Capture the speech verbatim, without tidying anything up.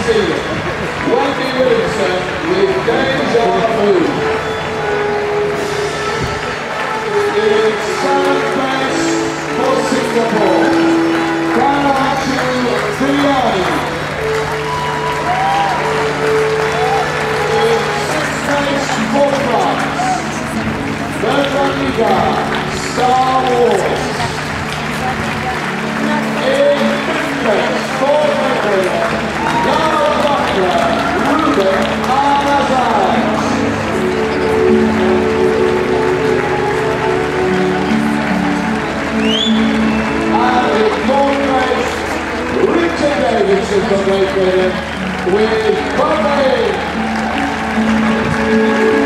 Zealand. Windsor with Deja Vu. In seventh place for Singapore, Clare to Tribiani. In sixth place for France, Star Wars. In fifth place for from Great Britain with bandaging.